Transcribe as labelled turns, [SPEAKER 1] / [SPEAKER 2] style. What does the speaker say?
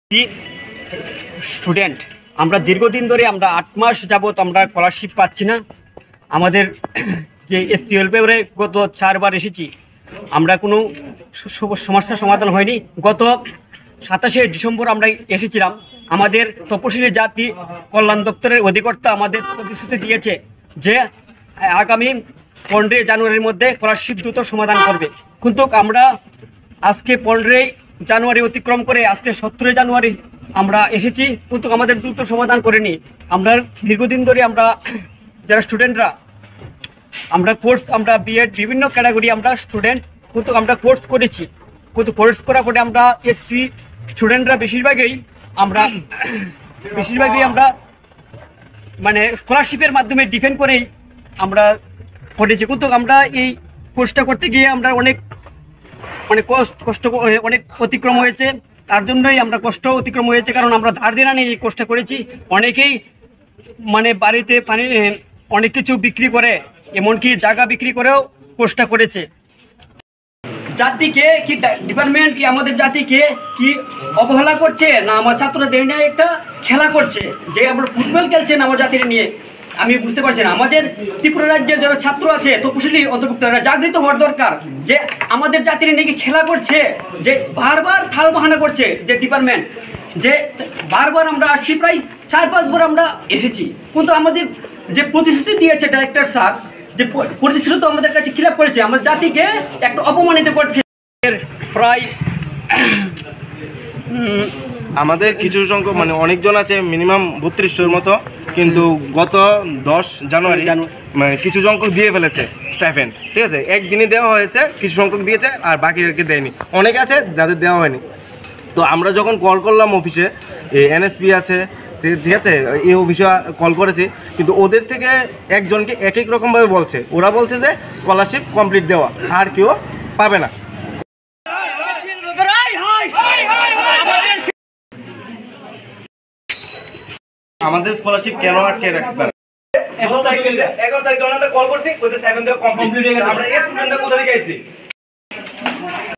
[SPEAKER 1] Student আমরা দীর্ঘদিন ধরে আমরা 8 মাস যাবত আমরা স্কলারশিপ পাচ্ছি না। আমাদের যে এসসিএল পেপারে গত 4 বার এসেছি, আমরা কোনো সমস্যার সমাধান হয়নি। গত 27শে ডিসেম্বর আমরা এসেছিলাম। আমাদের তপশিলি জাতি কল্যাণ দপ্তরের অধিকর্তা আমাদের প্রতিশ্রুতি দিয়েছে যে আগামী 15 জানুয়ারির মধ্যে স্কলারশিপ দ্রুত সমাধান করবে। কিন্তু আমরা আজকে 15 জানুয়ারি অতিক্রম করে আজকে 17 জানুয়ারি আমরা এসেছি, কিন্তু আমাদের দ্রুত সমাধান করেনি। আমরা দীর্ঘদিন ধরে আমরা যারা স্টুডেন্টরা আমরা কোর্স, আমরা বিএড বিভিন্ন ক্যাটাগরি আমরা স্টুডেন্ট, কিন্তু আমরা কোর্স করেছি। কিন্তু কোর্স করার পরে আমরা এসসি স্টুডেন্টরা বেশিরভাগই আমরা মানে স্কলারশিপের মাধ্যমে ডিফেন্ড করেই আমরা করেছি। কিন্তু আমরা এই কোর্সটা করতে গিয়ে আমরা অনেক কষ্ট অনেক অতিক্রম হয়েছে। তার জন্যই আমরা কষ্ট অতিক্রম হয়েছে, কারণ আমরা ধার দেনা নিয়ে এই কোর্সটা করেছি। অনেকেই মানে বাড়িতে পানি অনেক কিছু বিক্রি করে, এমনকি জায়গা বিক্রি করেও কোর্সটা করেছে। জাতিকে কি ডিপার্টমেন্ট কি আমাদের জাতিকে কি অবহেলা করছে, না আমার ছাত্রদের নিয়ে একটা খেলা করছে যে আমরা ফুটবল খেলছেন আমার জাতির নিয়ে? আমি বুঝতে পারছি না। আমাদের ত্রিপুরা রাজ্যের যারা ছাত্র আছে তপশিলি অন্তর্ভুক্ত, জাগৃত হওয়ার দরকার যে আমাদের জাতির নিয়ে খেলা করছে, যে বারবার থাল বাহানা করছে যে ডিপার্টমেন্ট, যে বারবার আমরা আসছি, প্রায় 4-5 বার আমরা এসেছি, কিন্তু আমাদের যে প্রতিশ্রুতি দিয়েছে ডাইরেক্টর স্যার, যে প্রতিশ্রুতি আমাদের কাছে খিলাপ করেছে, আমাদের জাতিকে একটু অপমানিত করছে। প্রায়
[SPEAKER 2] আমাদের কিছু সংখ্যক মানে অনেকজন আছে, মিনিমাম 3200-এর মতো, কিন্তু গত 10 জানুয়ারি মানে কিছু সংখ্যক দিয়ে ফেলেছে স্টাইপেন্ড। ঠিক আছে, একদিনই দেওয়া হয়েছে, কিছু সংখ্যক দিয়েছে আর বাকিদেরকে দেয়নি। অনেকে আছে যাদের দেওয়া হয়নি। তো আমরা যখন কল করলাম অফিসে, এনএসপি আছে, ঠিক আছে, এই অফিসে কল করেছি, কিন্তু ওদের থেকে একজনকে এক এক রকমভাবে বলছে। ওরা বলছে যে স্কলারশিপ কমপ্লিট দেওয়া, আর কেউ পাবে না। আমাদের স্কলারশিপ কেন আটকে রাখছে তারা? 11 তারিখে আমরা কল করছি, কোথায় স্টাইপেন্ড দেওয়া কমপ্লিট হয়ে গেছে। আমরা এই স্টুডেন্টরা কোথা থেকে আইছি?